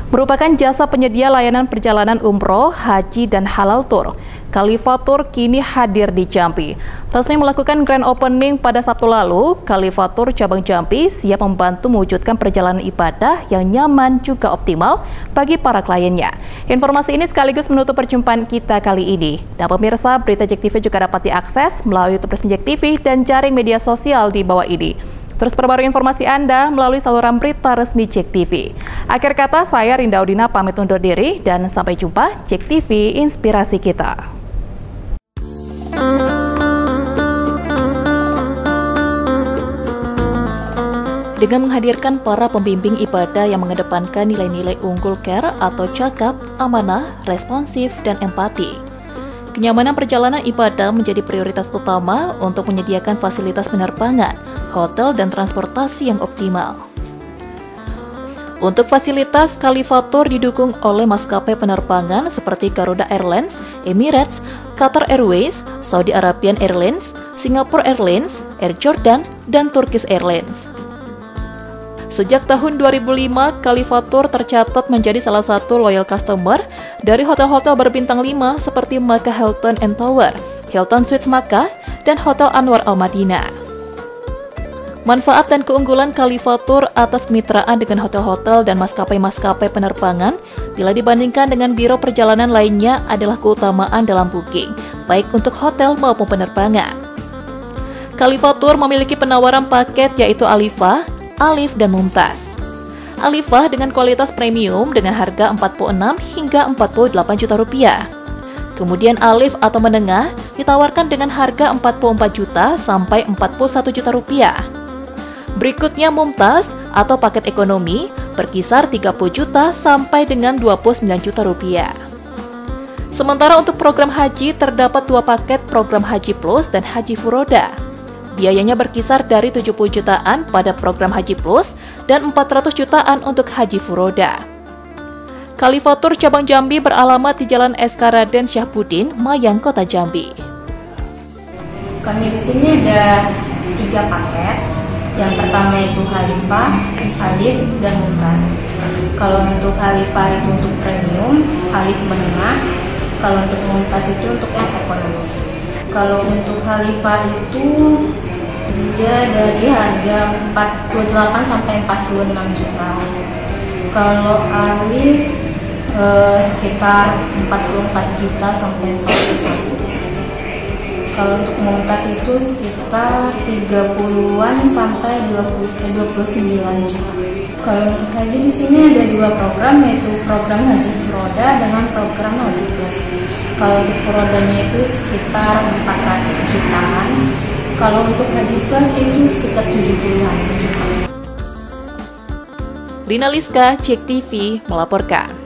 merupakan jasa penyedia layanan perjalanan umroh, haji, dan halal tour. Khalifa Tour kini hadir di Jambi. Resmi melakukan grand opening pada Sabtu lalu, Khalifa Tour cabang Jambi siap membantu mewujudkan perjalanan ibadah yang nyaman juga optimal bagi para kliennya. Informasi ini sekaligus menutup perjumpaan kita kali ini. Dan pemirsa, berita JEK TV juga dapat diakses melalui YouTube resmi JEK TV dan jaring media sosial di bawah ini. Terus perbarui informasi Anda melalui saluran berita resmi JEK TV. Akhir kata, saya Rinda Udina pamit undur diri dan sampai jumpa. JEK TV, inspirasi kita. Dengan menghadirkan para pembimbing ibadah yang mengedepankan nilai-nilai unggul care atau cakap, amanah, responsif, dan empati. Kenyamanan perjalanan ibadah menjadi prioritas utama untuk menyediakan fasilitas penerbangan, hotel, dan transportasi yang optimal. Untuk fasilitas, Khalifa Tour didukung oleh maskapai penerbangan seperti Garuda Airlines, Emirates, Qatar Airways, Saudi Arabian Airlines, Singapore Airlines, Air Jordan, dan Turkish Airlines. Sejak tahun 2005, Khalifa Tour tercatat menjadi salah satu loyal customer dari hotel-hotel berbintang 5 seperti Makkah Hilton and Tower, Hilton Suites Makkah, dan Hotel Anwar Al Madinah. Manfaat dan keunggulan Khalifa Tour atas kemitraan dengan hotel-hotel dan maskapai-maskapai penerbangan bila dibandingkan dengan biro perjalanan lainnya adalah keutamaan dalam booking, baik untuk hotel maupun penerbangan. Khalifa Tour memiliki penawaran paket yaitu Alifah, Alif, dan Mumtaz. Alifah dengan kualitas premium dengan harga 46 hingga 48 juta rupiah. Kemudian Alif atau menengah ditawarkan dengan harga 44 juta sampai 41 juta rupiah. Berikutnya Mumtaz atau paket ekonomi berkisar 30 juta sampai dengan 29 juta rupiah. Sementara untuk program haji terdapat 2 paket program Haji Plus dan Haji Furoda. Biayanya berkisar dari 70 jutaan pada program Haji Plus dan 400 jutaan untuk Haji Furoda. Khalifa Tour cabang Jambi beralamat di Jalan SK Raden Syahbudin, Mayang, Kota Jambi. Kami di sini ada 3 paket. Yang pertama itu Khalifah, Alif, dan Mumtaz. Kalau untuk Khalifah itu untuk premium, Alif menengah. Kalau untuk Mumtaz itu untuk yang ekonomi. Kalau untuk Khalifah itu dia dari harga 48 sampai 46 juta. Kalau Alif sekitar 44 juta sampai 41. Kalau untuk Mumtaz itu sekitar 30-an sampai 29 juta. Kalau untuk haji di sini ada 2 program, yaitu program Haji Furoda dengan program Haji Plus. Kalau untuk Furodanya itu sekitar 400 jutaan. Kalau untuk Haji Plus itu sekitar 70-an juta. Lina Liska, JEK TV melaporkan.